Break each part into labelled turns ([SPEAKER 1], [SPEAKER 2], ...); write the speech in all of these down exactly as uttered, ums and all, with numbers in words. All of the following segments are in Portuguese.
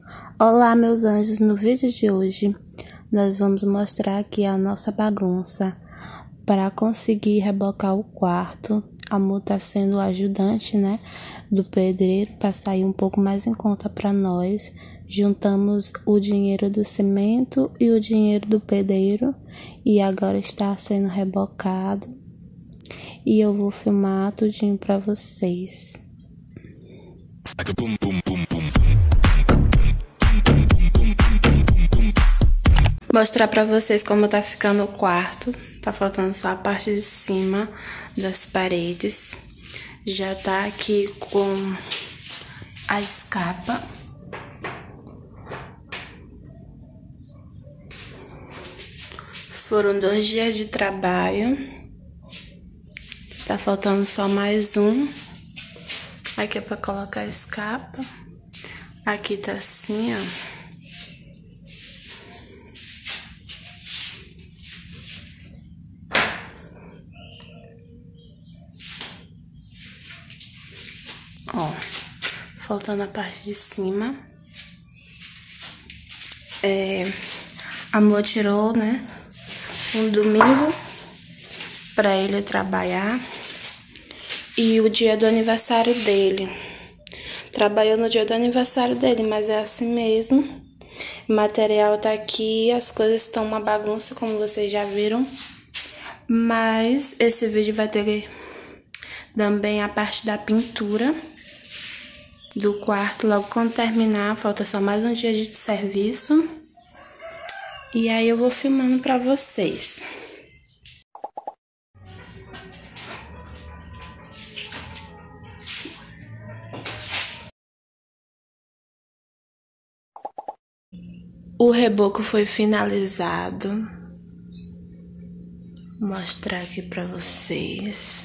[SPEAKER 1] Olá, meus anjos, no vídeo de hoje nós vamos mostrar aqui a nossa bagunça. Para conseguir rebocar o quarto, a Amor tá sendo o ajudante, né, do pedreiro para sair um pouco mais em conta para nós. Juntamos o dinheiro do cimento e o dinheiro do pedreiro e agora está sendo rebocado. E eu vou filmar tudinho para vocês. Mostrar pra vocês como tá ficando o quarto. Tá faltando só a parte de cima das paredes. Já tá aqui com a escapa. Foram dois dias de trabalho. Tá faltando só mais um. Aqui é pra colocar a escapa. Aqui tá assim, ó. Ó, faltando a parte de cima. É, Amor tirou, né, um domingo pra ele trabalhar. E o dia do aniversário dele. Trabalhou no dia do aniversário dele, mas é assim mesmo. O material tá aqui, as coisas estão uma bagunça, como vocês já viram. Mas esse vídeo vai ter também a parte da pintura do quarto. Logo quando terminar, falta só mais um dia de serviço. E aí eu vou filmando pra vocês. O reboco foi finalizado. Vou mostrar aqui pra vocês.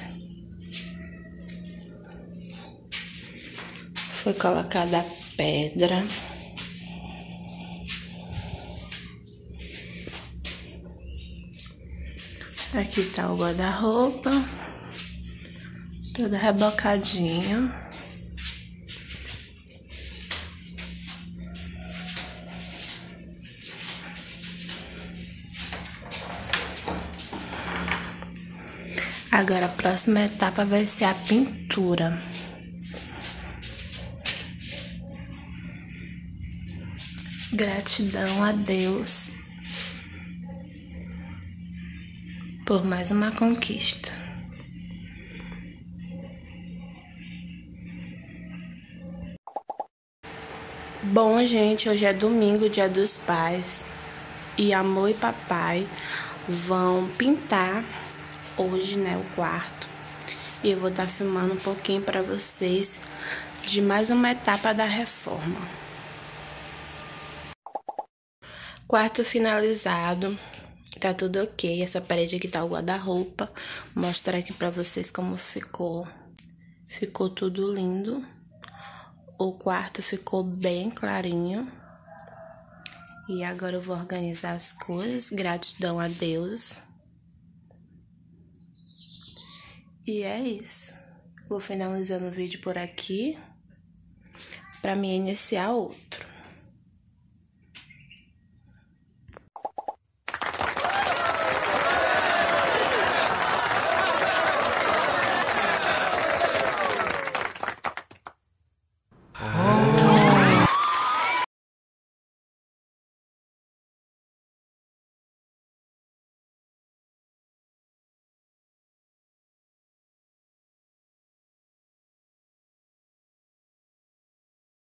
[SPEAKER 1] Foi colocada a pedra. Aqui tá o guarda-roupa. Tudo rebocadinho. Agora a próxima etapa vai ser a pintura. Gratidão a Deus por mais uma conquista. Bom, gente, hoje é domingo, dia dos pais, e Amor e papai vão pintar hoje, né, o quarto. E eu vou estar filmando um pouquinho para vocês de mais uma etapa da reforma. Quarto finalizado, tá tudo ok. Essa parede aqui tá o guarda-roupa. Vou mostrar aqui pra vocês como ficou. Ficou tudo lindo. O quarto ficou bem clarinho. E agora eu vou organizar as coisas. Gratidão a Deus. E é isso. Vou finalizando o vídeo por aqui, pra me iniciar outro.